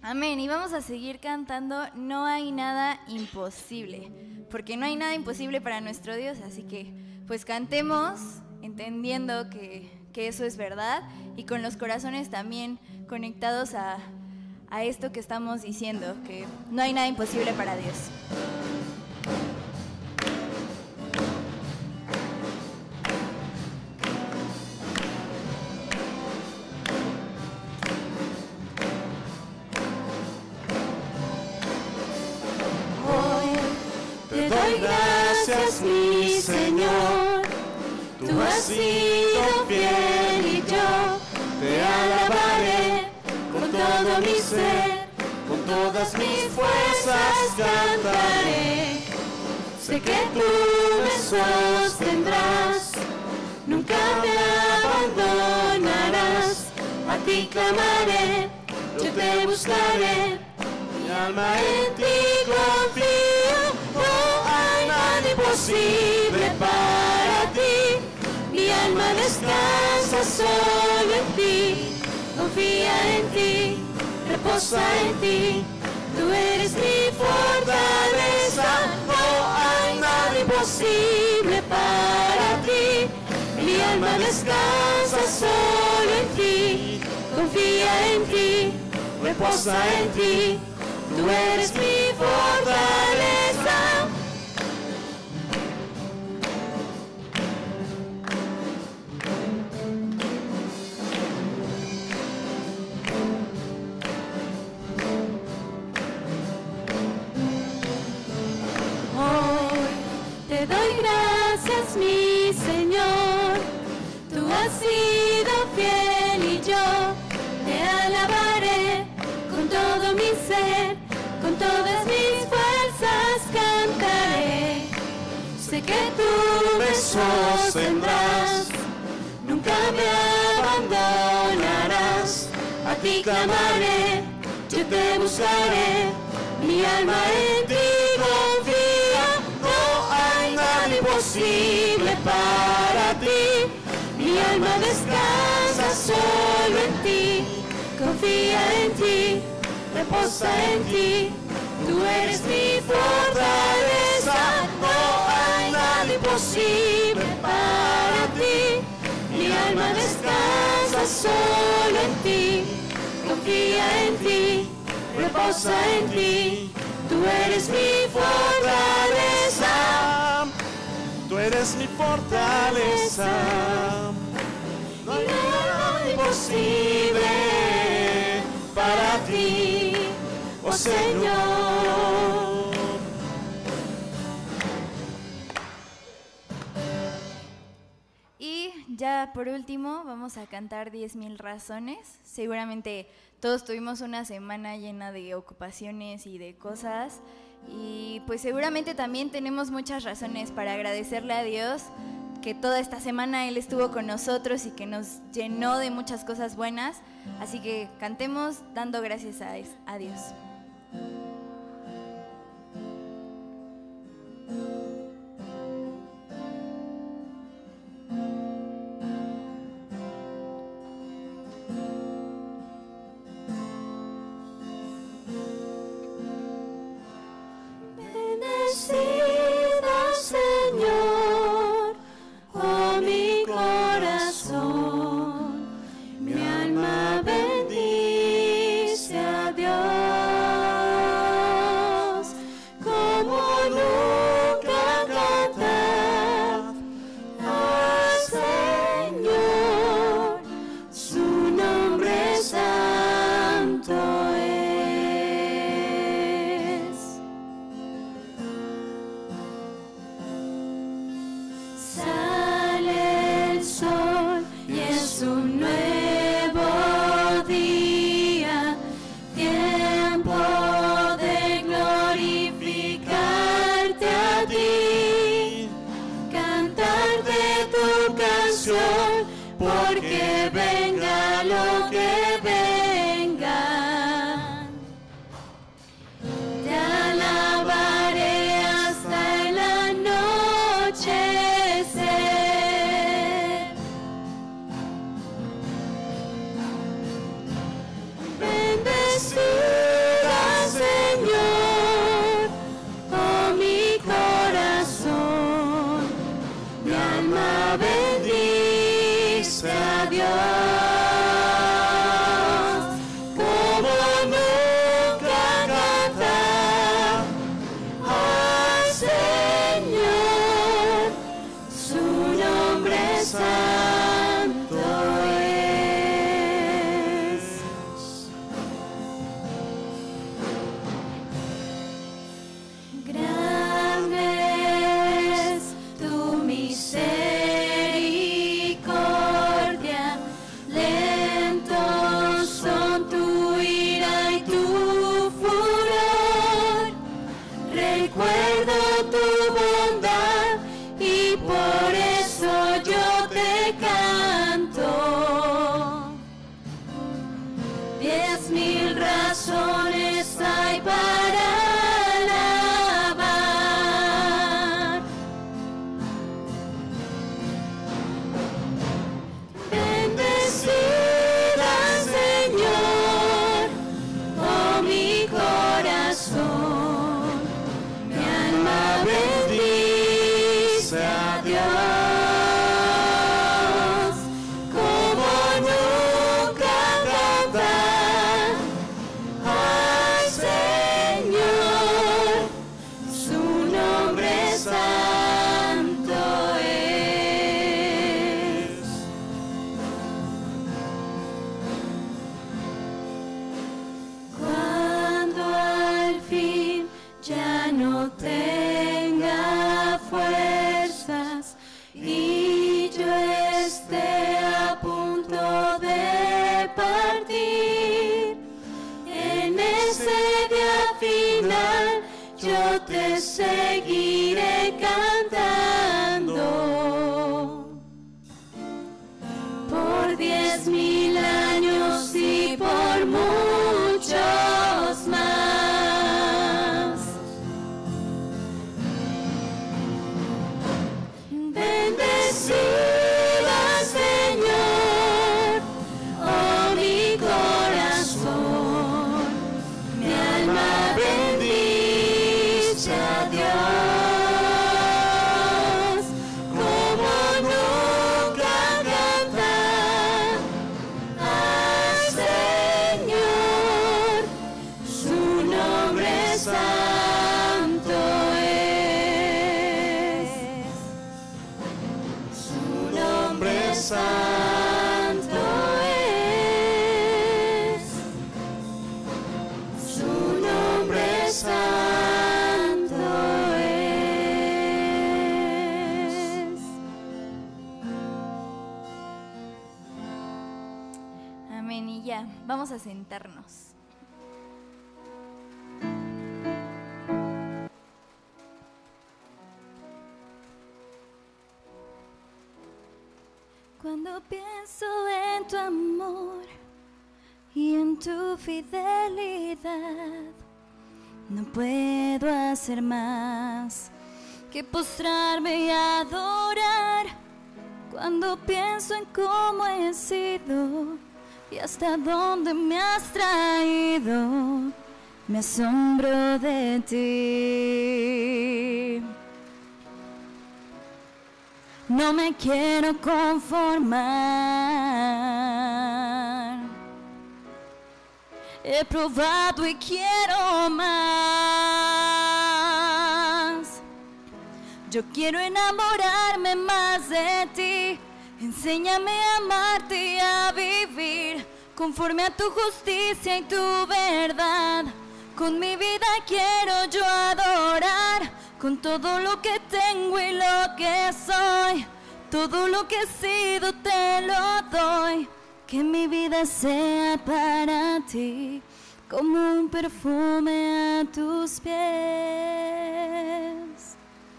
Amén. Y vamos a seguir cantando No hay nada imposible, porque no hay nada imposible para nuestro Dios. Así que pues cantemos entendiendo que eso es verdad y con los corazones también conectados a esto que estamos diciendo, que no hay nada imposible para Dios. Te doy gracias, mi Señor, tú has sido fiel y yo te alabaré con todo mi ser, con todas mis fuerzas cantaré. Sé que tú me sostendrás, nunca me abandonarás, a ti clamaré, yo te buscaré, mi alma en ti confía. Imposible para ti, mi alma descansa solo en ti, confía en ti, reposa en ti, tú eres mi fortaleza, no hay nada imposible para ti, mi alma descansa solo en ti, confía en ti, reposa en ti, tú eres mi fortaleza. Te doy gracias, mi Señor, tú has sido fiel y yo te alabaré con todo mi ser, con todas mis fuerzas cantaré. Sé que tú me sostendrás, nunca me abandonarás, a ti clamaré, yo te buscaré, mi alma en ti confía. Imposible para ti, mi alma descansa solo en ti, confía en ti, reposa en ti, tú eres mi fortaleza, no hay nada imposible para ti, mi alma descansa solo en ti, confía en ti, reposa en ti, tú eres mi fortaleza. Tú eres mi fortaleza, no hay nada imposible para ti, oh Señor. Y ya por último vamos a cantar 10,000 razones. Seguramente todos tuvimos una semana llena de ocupaciones y de cosas. Y pues seguramente también tenemos muchas razones para agradecerle a Dios que toda esta semana Él estuvo con nosotros y que nos llenó de muchas cosas buenas. Así que cantemos dando gracias a Dios. Señor, oh mi corazón, mi alma bendice a Dios, como nunca cantad al Señor, su nombre santo es. Un nuevo día, tiempo de glorificarte a ti, cantarte tu canción, porque venga lo que venga. Te alabaré hasta el anochecer. Bendecir sea Dios, como nunca cantar al Señor, su nombre santo es. Grande es tu misericordia, lentos son tu ira y tu furor. Recuerdo tu bondad y por eso yo te canto. 10,000 razones hay para alabar. Bendecida, Señor, oh mi corazón. Mi alma bendice a Dios, como nunca cantar al Señor, su nombre santo es. Cuando al fin ya no tenga fuerzas y yo esté a punto de partir, en ese día final yo te seguiré cantando. Por 10,000 años y por muchos más. Bendecida, Señor, oh mi corazón. Mi alma bendice a Dios, como nunca cantar al Señor, su nombre santo es. Su nombre santo es. Su nombre santo es. Amén. Y ya, vamos a sentarnos. Cuando pienso en tu amor y en tu fidelidad, no puedo hacer más que postrarme y adorar. Cuando pienso en cómo he sido y hasta dónde me has traído, me asombro de ti. No me quiero conformar. He probado y quiero más. Yo quiero enamorarme más de ti. Enséñame a amarte y a vivir conforme a tu justicia y tu verdad. Con mi vida quiero yo adorar, con todo lo que tengo y lo que soy. Todo lo que he sido te lo doy. Que mi vida sea para ti como un perfume a tus pies.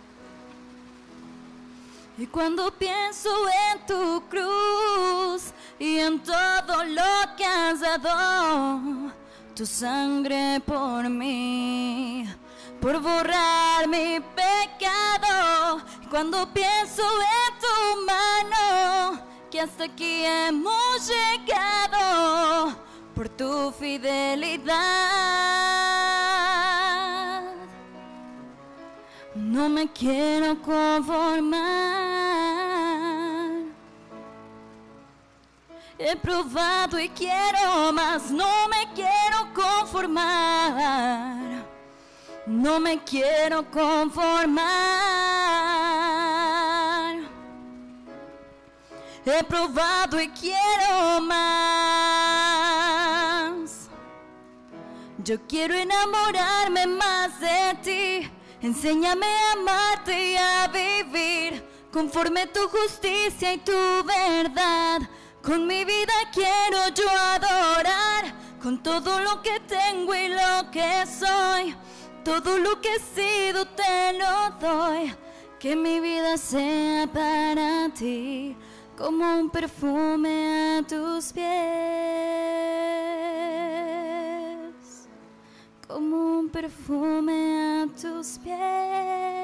Y cuando pienso en tu cruz y en todo lo que has dado, tu sangre por mí, por borrar mi pecado. Y cuando pienso en tu mano, que hasta aquí hemos llegado, por tu fidelidad, no me quiero conformar. He probado y quiero más, no me quiero conformar. No me quiero conformar. He probado y quiero más. Yo quiero enamorarme más de ti. Enséñame a amarte y a vivir conforme tu justicia y tu verdad. Con mi vida quiero yo adorar, con todo lo que tengo y lo que soy. Todo lo que he sido te lo doy. Que mi vida sea para ti como un perfume a tus pies. Como un perfume a tus pies.